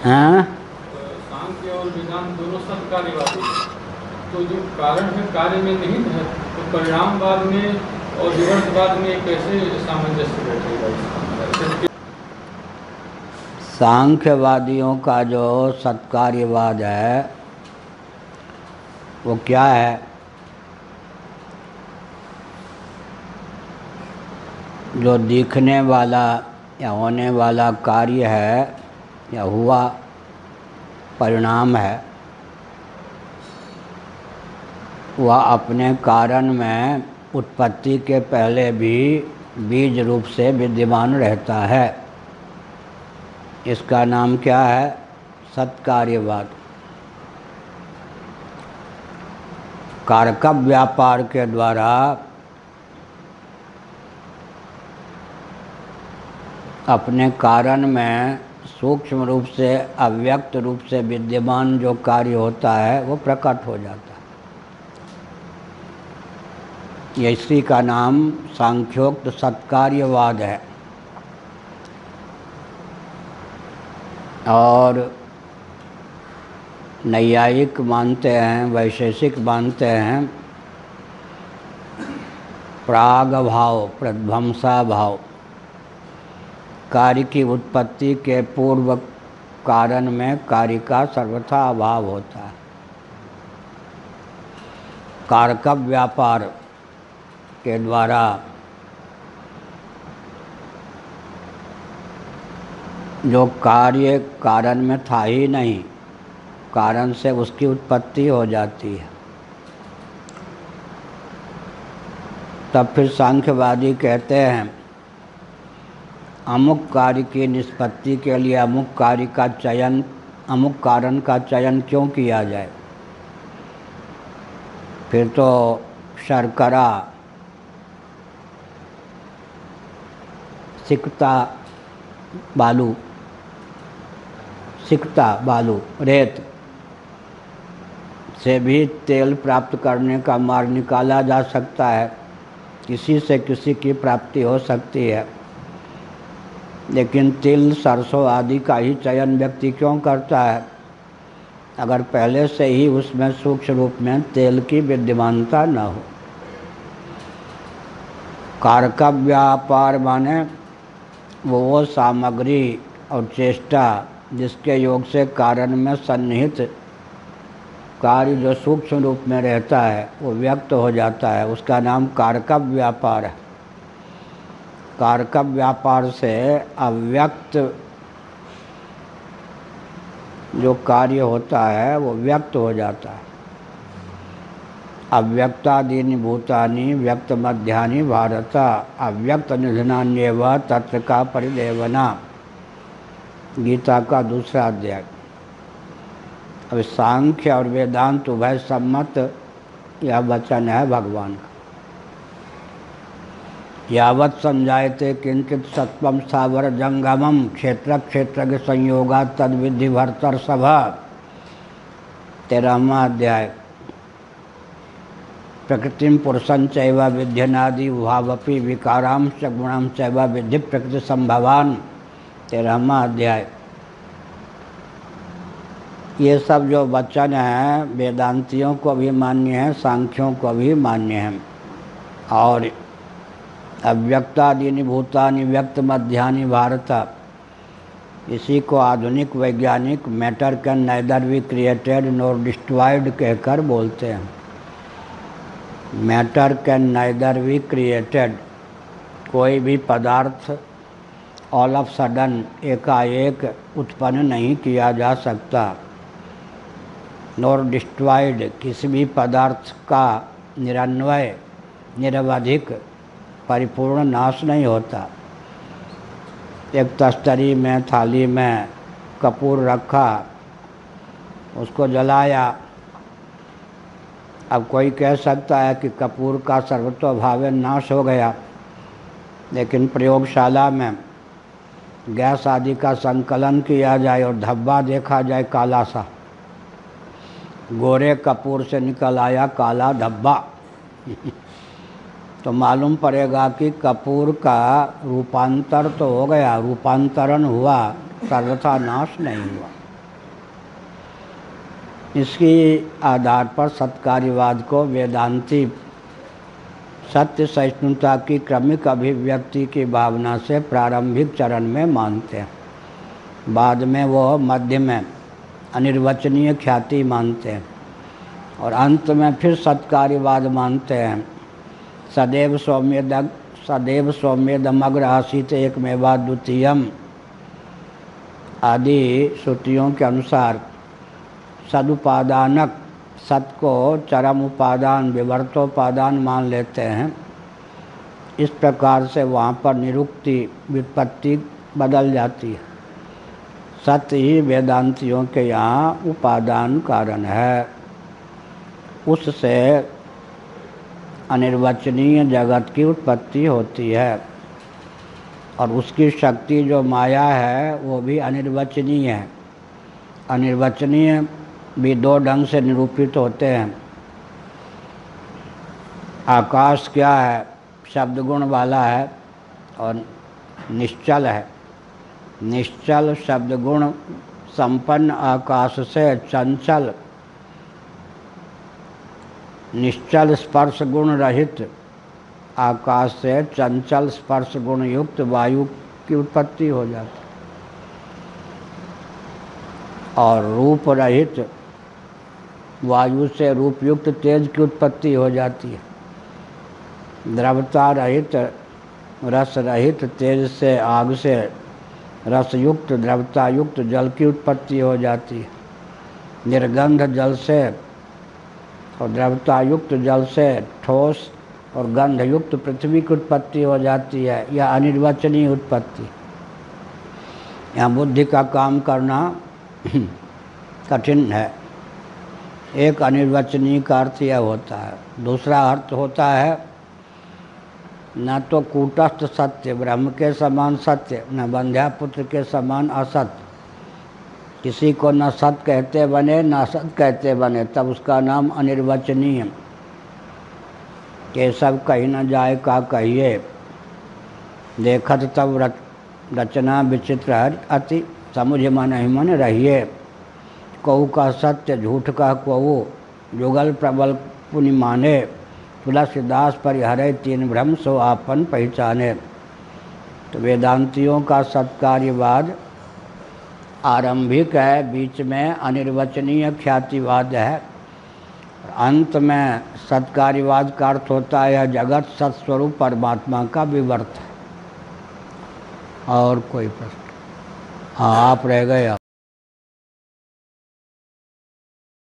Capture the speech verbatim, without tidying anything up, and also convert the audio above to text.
हाँ, सांख्य और वेदांत दोनों सत्कार्यवादी हैं। तो जो कारण है कार्य में निहित है, तो परिणामवाद में और विवर्तवाद में कैसे सामंजस्य बैठेगा इसका? सांख्यवादियों का जो सत्कार्यवाद है वो क्या है? जो दिखने वाला या होने वाला कार्य है या हुआ परिणाम है, वह अपने कारण में उत्पत्ति के पहले भी बीज रूप से विद्यमान रहता है। इसका नाम क्या है? सत्कार्यवाद। कारक व्यापार के द्वारा अपने कारण में सूक्ष्म रूप से अव्यक्त रूप से विद्यमान जो कार्य होता है वो प्रकट हो जाता है। इसी का नाम सांख्योक्त सत्कार्यवाद है। और नैयायिक मानते हैं, वैशेषिक मानते हैं प्राग भाव, प्रध्वंसा भाव, कार्य की उत्पत्ति के पूर्व कारण में कार्य का सर्वथा अभाव होता है। कारक व्यापार के द्वारा जो कार्य कारण में था ही नहीं, कारण से उसकी उत्पत्ति हो जाती है। तब फिर सांख्यवादी कहते हैं अमुक कार्य की निष्पत्ति के लिए अमुक कार्य का चयन, अमुक कारण का चयन क्यों किया जाए? फिर तो शर्करा, सिकता बालू, सिकता बालू, रेत से भी तेल प्राप्त करने का मार्ग निकाला जा सकता है। किसी से किसी की प्राप्ति हो सकती है, लेकिन तिल, सरसों आदि का ही चयन व्यक्ति क्यों करता है अगर पहले से ही उसमें सूक्ष्म रूप में तेल की विद्यमानता न हो? कारक व्यापार माने वो वो सामग्री और चेष्टा जिसके योग से कारण में सन्निहित कार्य जो सूक्ष्म रूप में रहता है वो व्यक्त हो जाता है। उसका नाम कारक व्यापार है। कारक व्यापार से अव्यक्त जो कार्य होता है वो व्यक्त हो जाता है। अव्यक्तादीनि भूतानि व्यक्त मध्यानि भारत अव्यक्त निधनान्येव तत्र का परिदेवना, गीता का दूसरा अध्याय। अब सांख्य और वेदांत उभय सम्मत यह वचन है भगवान का। यावत् समझायते किंचित सत्वम स्थावर जंगमम क्षेत्र क्षेत्र संयोगा तद विधि भरतर सभा, तेरहवां अध्याय। प्रकृतिम पुरुषं चैव विध्यनादि उभावपि विकारां च गुणां चैव विद्धि प्रकृति संभवान, तेरहवां अध्याय। ये सब जो वचन हैं वेदांतियों को भी मान्य है, सांख्यों को भी मान्य है। और अव्यक्तादीनि भूतानि व्यक्त मध्यानि भारत, इसी को आधुनिक वैज्ञानिक matter can neither be created nor destroyed कहकर बोलते हैं। Matter can neither be created, कोई भी पदार्थ ऑल ऑफ सडन एकाएक उत्पन्न नहीं किया जा सकता। नॉर डिस्ट्रॉयड, किसी भी पदार्थ का निरन्वय निरवधिक परिपूर्ण नाश नहीं होता। एक तस्तरी में, थाली में कपूर रखा, उसको जलाया। अब कोई कह सकता है कि कपूर का सर्वतोभावे नाश हो गया, लेकिन प्रयोगशाला में गैस आदि का संकलन किया जाए और धब्बा देखा जाए काला सा, गोरे कपूर से निकल आया काला धब्बा तो मालूम पड़ेगा कि कपूर का रूपांतर तो हो गया, रूपांतरण हुआ, सर्वथा नाश नहीं हुआ। इसकी आधार पर सत्कार्यवाद को वेदांती सत्य सहिष्णुता की क्रमिक अभिव्यक्ति की भावना से प्रारंभिक चरण में मानते हैं। बाद में वो मध्य में अनिर्वचनीय ख्याति मानते हैं और अंत में फिर सत्कार्यवाद मानते हैं। सदैव सौम्यद सदैव सौम्यदमग्र आसीत एकमेवा द्वितीयम आदि श्रुतियों के अनुसार सदुपादानक सत को चरम उपादान विवर्तोपादान मान लेते हैं। इस प्रकार से वहाँ पर निरुक्ति व्युत्पत्ति बदल जाती है। सत्य ही वेदांतियों के यहाँ उपादान कारण है, उससे अनिर्वचनीय जगत की उत्पत्ति होती है और उसकी शक्ति जो माया है वो भी अनिर्वचनीय है। अनिर्वचनीय भी दो ढंग से निरूपित होते हैं। आकाश क्या है? शब्द गुण वाला है और निश्चल है। निश्चल शब्द गुण संपन्न आकाश से चंचल निश्चल स्पर्श गुण रहित आकाश से चंचल स्पर्श गुण युक्त वायु की उत्पत्ति हो जाती और रूप रहित वायु से रूप युक्त तेज की उत्पत्ति हो जाती है। द्रवता रहित रस रहित तेज से आग से रस युक्त द्रवता युक्त जल की उत्पत्ति हो जाती है। निर्गंध जल से और द्रवता युक्त जल से ठोस और गंध युक्त पृथ्वी की उत्पत्ति हो जाती है। यह अनिर्वचनीय उत्पत्ति। यहाँ बुद्धि का काम करना कठिन है। एक अनिर्वचनीय का अर्थ यह होता है। दूसरा अर्थ होता है न तो कूटस्थ सत्य ब्रह्म के समान सत्य, न बंध्यापुत्र के समान असत्य। किसी को न सत्य कहते बने न असत्य कहते बने, तब उसका नाम अनिर्वचनीय। केशव कही न जाए का कहिए, देखत तब रच, रचना विचित्र हर अति, समुझ मन ही मन रहिए। कऊ का सत्य झूठ का कऊ, जुगल प्रबल पुनि माने। तुलसीदास परिहरे तीन भ्रम सो आपन पहचाने। तो वेदांतियों का सत्कार्यवाद आरंभिक है, बीच में अनिर्वचनीय ख्यातिवाद है, अंत में सत्कार्यवाद का अर्थ होता है जगत सत्स्वरूप परमात्मा का विवर्त है। और कोई प्रश्न? हाँ, आप रह गए।